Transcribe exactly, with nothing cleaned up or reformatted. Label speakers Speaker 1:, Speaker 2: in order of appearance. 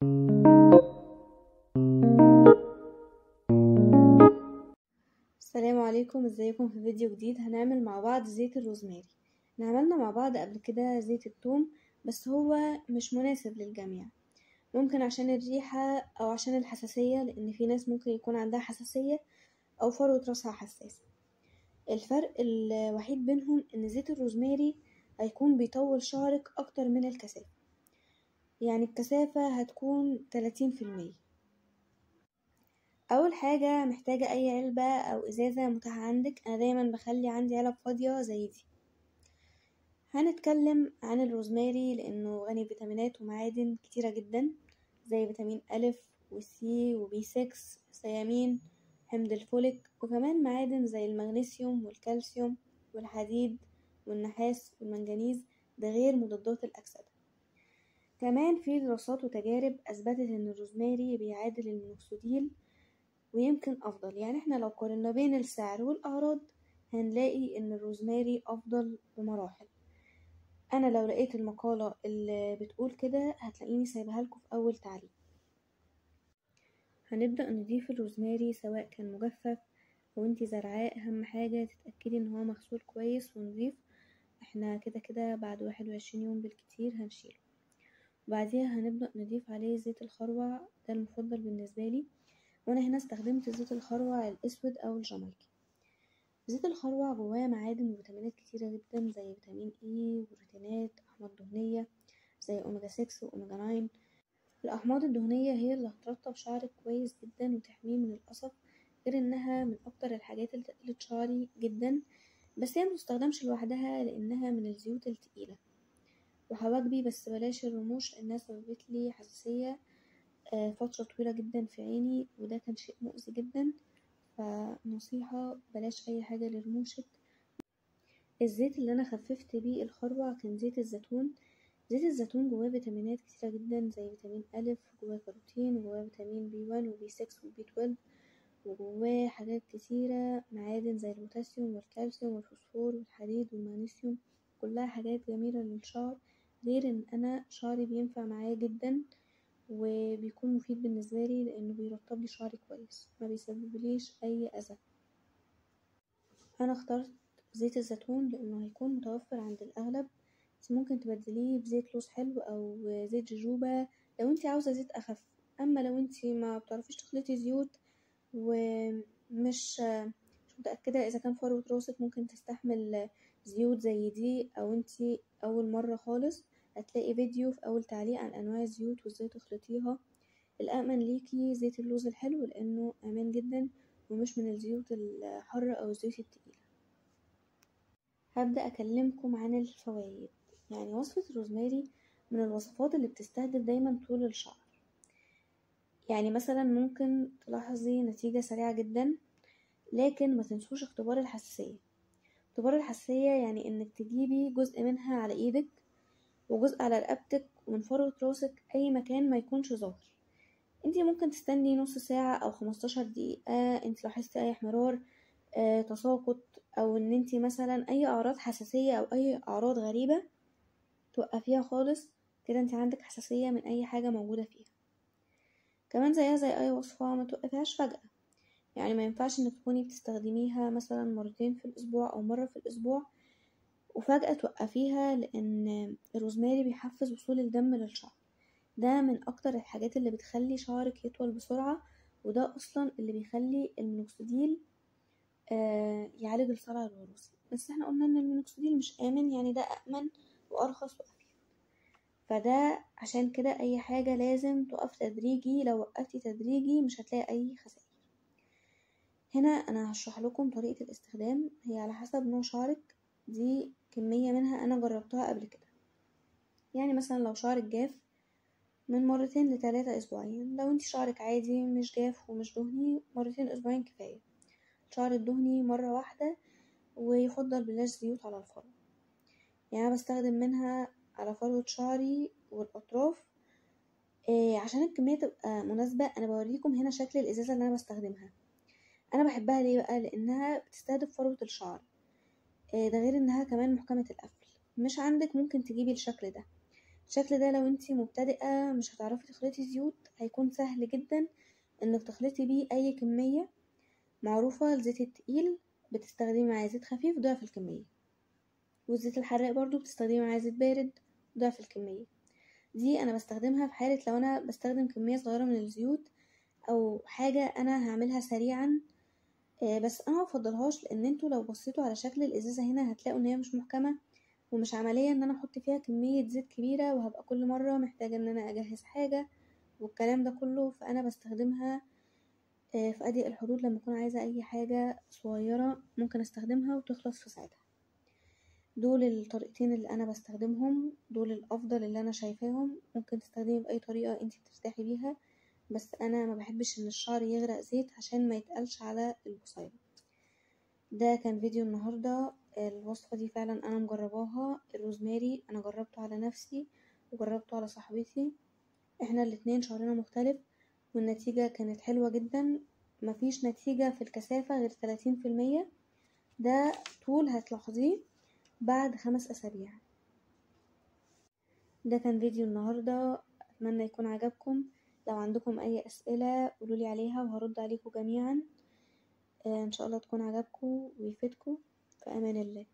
Speaker 1: السلام عليكم، ازيكم؟ في فيديو جديد هنعمل مع بعض زيت الروزماري. احنا عملنا مع بعض قبل كده زيت الثوم، بس هو مش مناسب للجميع. ممكن عشان الريحة او عشان الحساسية، لان في ناس ممكن يكون عندها حساسية او فروة راسها حساسة. الفرق الوحيد بينهم ان زيت الروزماري هيكون بيطول شعرك اكتر من الكثافة، يعني الكثافة هتكون تلاتين في المية. اول حاجة محتاجة اي علبة او ازازة متاحة عندك. انا دايما بخلي عندي علب فاضية زي دي. هنتكلم عن الروزماري لانه غني بفيتامينات ومعادن كتيرة جدا، زي فيتامين أ وسي وبي ستة، ثيامين، حمض الفوليك، وكمان معادن زي المغنيسيوم والكالسيوم والحديد والنحاس والمنجنيز، ده غير مضادات الأكسدة. كمان في دراسات وتجارب أثبتت إن الروزماري بيعادل المينوكسيديل ويمكن أفضل. يعني احنا لو قارنا بين السعر والأعراض هنلاقي إن الروزماري أفضل بمراحل. أنا لو لقيت المقالة اللي بتقول كده هتلاقيني سايبها لكم في أول تعليق. هنبدأ نضيف الروزماري سواء كان مجفف أو انتي زرعاه. أهم حاجة تتأكدي إن هو مغسول كويس ونضيف. احنا كده كده بعد واحد وعشرين يوم بالكتير هنشيله. وبعديها هنبدأ نضيف عليه زيت الخروع، ده المفضل بالنسبة لي، وانا هنا استخدمت زيت الخروع الاسود او الجامايكي. زيت الخروع جواه معادن وفيتامينات كتيرة جدا، زي فيتامين اي وروتينات، احماض دهنية زي اوميجا ستة واوميجا تسعة. الاحماض الدهنية هي اللي هترطب شعرك كويس جدا وتحميه من القصف، غير انها من اكتر الحاجات اللي تقلت شعري جدا، بس هي متستخدمش لوحدها لانها من الزيوت التقيلة. وحواجبي بس بلاش الرموش، لانها سببت لي حساسية فترة طويلة جدا في عيني، وده كان شيء مؤذي جدا. فنصيحة بلاش اي حاجة لرموشك. الزيت اللي انا خففت بيه الخروع كان زيت الزيتون. زيت الزيتون جواه فيتامينات كتيرة جدا، زي فيتامين أ، وجواه كاروتين، وجواه فيتامين بي واحد وبي ستة وبي اتناشر، وجواه حاجات كتيرة معادن زي البوتاسيوم والكالسيوم والفوسفور والحديد والمغنيسيوم، كلها حاجات جميلة للشعر. غير ان انا شعري بينفع معاه جدا وبيكون مفيد بالنسبة لي، لانه بيرطب لي شعري كويس، ما بيسببليش اي اذى. انا اخترت زيت الزيتون لانه هيكون متوفر عند الاغلب، بس ممكن تبدليه بزيت لوز حلو او زيت جوجوبا لو انتي عاوزة زيت اخف. اما لو انتي ما بتعرفيش تخلطي زيوت ومش مش متأكدة اذا كان فروة راسك ممكن تستحمل زيوت زي دي، او انتي اول مرة خالص، هتلاقي فيديو في اول تعليق عن انواع الزيوت وازاي تخلطيها. الأأمن ليكي زيت اللوز الحلو لأنه أمان جدا ومش من الزيوت الحارة أو الزيوت التقيلة. هبدأ أكلمكم عن الفوائد. يعني وصفة الروزماري من الوصفات اللي بتستهدف دايما طول الشعر. يعني مثلا ممكن تلاحظي نتيجة سريعة جدا، لكن ما تنسوش اختبار الحساسية. اختبار الحساسية يعني انك تجيبي جزء منها على ايدك وجزء على رقبتك ومن فروة راسك، اي مكان ما يكونش ظاهر. انتي ممكن تستني نص ساعة او خمستاشر دقيقة. انتي لاحظتي اي احمرار، آه، تساقط، او ان انتي مثلا اي اعراض حساسية او اي اعراض غريبة، توقفيها خالص. كده انتي عندك حساسية من اي حاجة موجودة فيها. كمان زيها زي اي وصفة، ما توقفيهاش فجأة. يعني ما ينفعش انك تكوني بتستخدميها مثلا مرتين في الاسبوع او مرة في الاسبوع وفجأة توقفيها، لان الروزماري بيحفز وصول الدم للشعر. ده من اكتر الحاجات اللي بتخلي شعرك يطول بسرعة، وده اصلا اللي بيخلي المينوكسيديل آه يعالج الصلع الوراثي. بس احنا قلنا ان المينوكسيديل مش امن، يعني ده امن وارخص وافيد. فده عشان كده اي حاجة لازم تقف تدريجي، لو وقفتي تدريجي مش هتلاقي اي خسائر. هنا انا هشرح لكم طريقة الاستخدام، هي على حسب نوع شعرك. دي كمية منها انا جربتها قبل كده. يعني مثلا لو شعرك جاف، من مرتين لتلاتة اسبوعيا. لو انتي شعرك عادي مش جاف ومش دهني، مرتين اسبوعين كفاية. شعر الدهني مرة واحدة، ويفضل بلاش زيوت على الفروة. يعني انا بستخدم منها على فروة شعري والاطراف إيه عشان الكمية تبقى مناسبة. انا بوريكم هنا شكل الازازة اللي انا بستخدمها. انا بحبها ليه بقى؟ لانها بتستهدف فروة الشعر. إيه ده غير انها كمان محكمة القفل. مش عندك ممكن تجيبي الشكل ده. الشكل ده لو انتي مبتدئة مش هتعرفي تخلطي زيوت هيكون سهل جدا انك تخلطي بيه اي كمية معروفة. الزيت التقيل بتستخدمي معاه زيت خفيف ضعف الكمية، والزيت الحراق برضو بتستخدمي معاه زيت بارد ضعف الكمية. دي انا بستخدمها في حالة لو انا بستخدم كمية صغيرة من الزيوت او حاجة انا هعملها سريعا. آه بس انا مفضلهاش، لان انتوا لو بصيتوا على شكل الازازة هنا هتلاقوا ان هي مش محكمة ومش عملية ان انا احط فيها كمية زيت كبيرة، وهبقى كل مرة محتاجة ان انا اجهز حاجة والكلام ده كله. فانا بستخدمها آه في اضيق الحدود، لما اكون عايزة اي حاجة صغيرة ممكن استخدمها وتخلص في ساعتها. دول الطريقتين اللي انا بستخدمهم، دول الافضل اللي انا شايفاهم. ممكن تستخدمي باي طريقة انتي بترتاحي بيها، بس انا ما بحبش ان الشعر يغرق زيت عشان ما يتقلش على البصيلة. ده كان فيديو النهاردة. الوصفة دي فعلا انا مجرباها، الروزماري انا جربته على نفسي وجربته على صاحبتي، احنا الاتنين شعرنا مختلف والنتيجة كانت حلوة جدا. مفيش نتيجة في الكثافة غير تلاتين في المية، ده طول هتلاحظيه بعد خمس اسابيع. ده كان فيديو النهاردة، اتمنى يكون عجبكم. لو عندكم اي اسئلة قولولي عليها وهرد عليكم جميعا. آه ان شاء الله تكون عجبكم ويفيدكم. في امان الله.